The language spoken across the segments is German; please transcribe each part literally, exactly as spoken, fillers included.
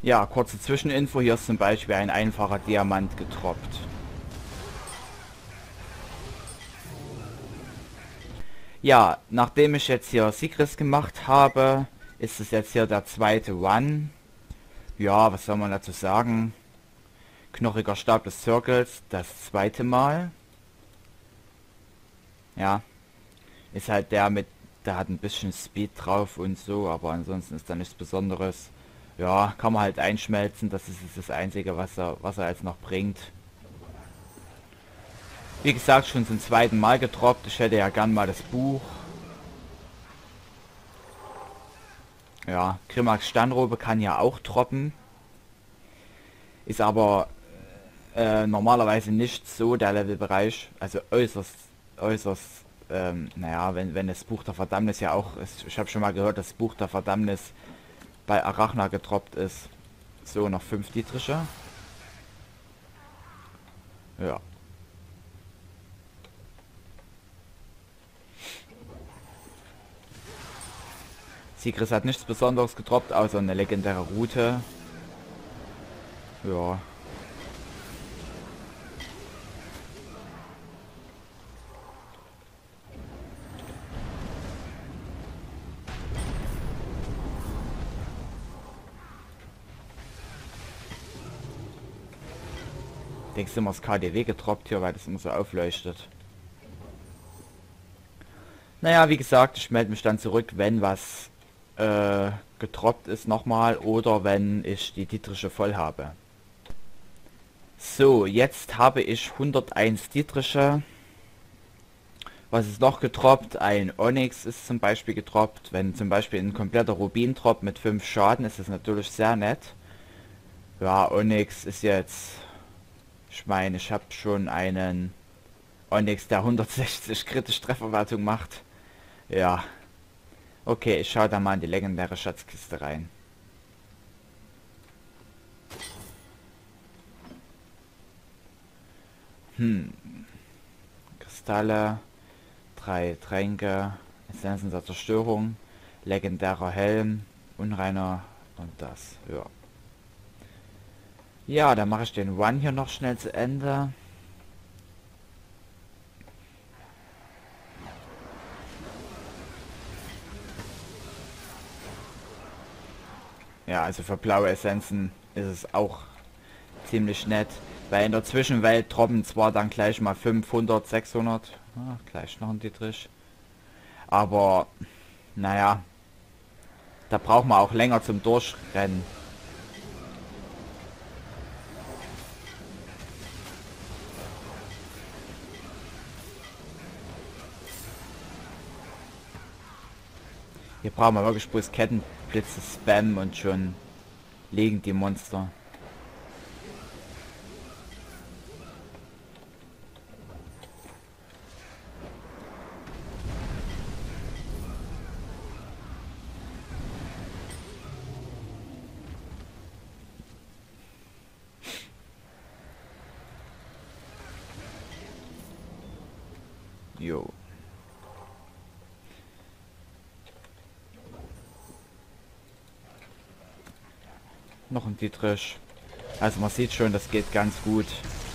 Ja, kurze Zwischeninfo, hier ist zum Beispiel ein einfacher Diamant getroppt. Ja, nachdem ich jetzt hier Sigris gemacht habe, ist es jetzt hier der zweite Run. Ja, was soll man dazu sagen? Knochiger Stab des Circles, das zweite Mal. Ja, ist halt der mit, der hat ein bisschen Speed drauf und so, aber ansonsten ist da nichts Besonderes. Ja, kann man halt einschmelzen, das ist das Einzige, was er, was er jetzt noch bringt. Wie gesagt, schon zum zweiten Mal getroppt. Ich hätte ja gern mal das Buch. Ja, Grimmax Sternrobe kann ja auch droppen. Ist aber äh, normalerweise nicht so der Levelbereich. Also äußerst, äußerst, ähm, naja, wenn, wenn das Buch der Verdammnis ja auch ist. Ich habe schon mal gehört, das Buch der Verdammnis bei Arachna getroppt ist. So, noch fünf Dietriche. Ja. Sigris hat nichts Besonderes getroppt, außer eine legendäre Route. Ja. Denkst du immer das K D W getroppt hier, weil das immer so aufleuchtet. Naja, wie gesagt, ich melde mich dann zurück, wenn was äh, getroppt ist nochmal oder wenn ich die Dietriche voll habe. So, jetzt habe ich hunderteins Dietriche. Was ist noch getroppt? Ein Onyx ist zum Beispiel getroppt. Wenn zum Beispiel ein kompletter Rubin droppt mit fünf Schaden, ist das natürlich sehr nett. Ja, Onyx ist jetzt... Ich meine, ich habe schon einen Onyx, der hundertsechzig kritisch Trefferwertung macht. Ja. Okay, ich schaue da mal in die legendäre Schatzkiste rein. Hm. Kristalle, drei Tränke, Essenzen der Zerstörung, legendärer Helm, unreiner und das. Ja. Ja, dann mache ich den Run hier noch schnell zu Ende. Ja, also für blaue Essenzen ist es auch ziemlich nett. Weil in der Zwischenwelt droppen zwar dann gleich mal fünfhundert, sechshundert. Ah, gleich noch ein Dietrich. Aber, naja, da braucht man auch länger zum Durchrennen. Hier brauchen wir wirklich bloß Kettenblitze spammen und schon liegen die Monster. Jo. Noch ein Dietrich. Also man sieht schon, das geht ganz gut.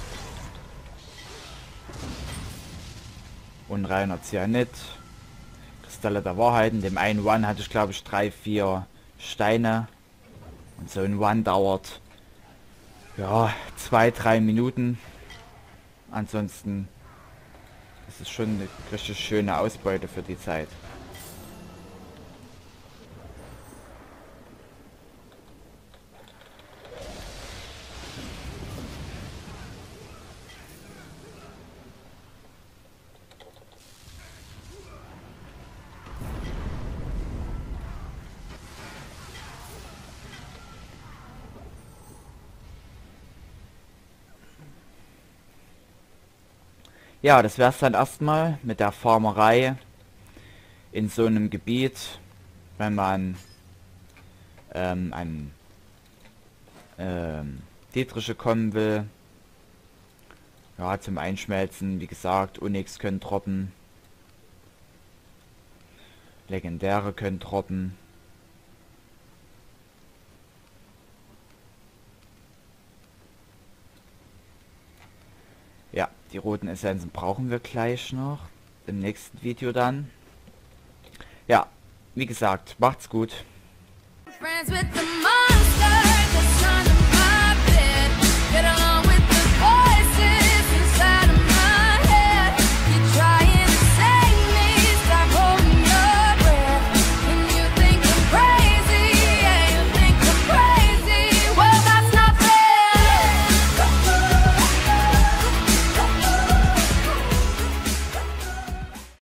Unreiner Cyanid. Kristalle der Wahrheit. In dem einen One hatte ich glaube ich drei, vier Steine. Und so ein One dauert ja zwei, drei Minuten. Ansonsten ist es schon eine richtig schöne Ausbeute für die Zeit. Ja, das wäre es dann erstmal mit der Farmerei in so einem Gebiet, wenn man ähm, an ähm, Dietriche kommen will. Ja, zum Einschmelzen, wie gesagt, Onyx können droppen. Legendäre können droppen. Die roten Essenzen brauchen wir gleich noch. Im nächsten Video dann. Ja, wie gesagt, macht's gut. Friends with the money.